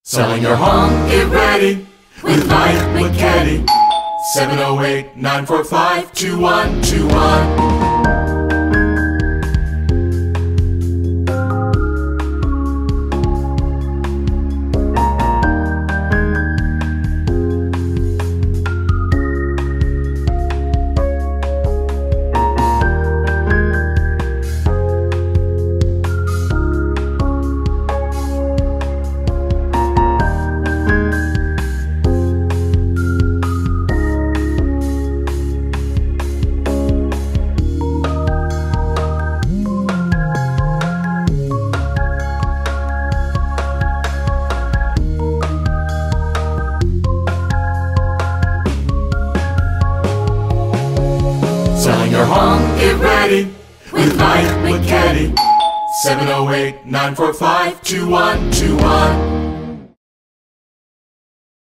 Selling your home, get ready with Mike McKetty. 708-945-2121. Selling your home, get ready with Mike McKetty. 708-945-2121.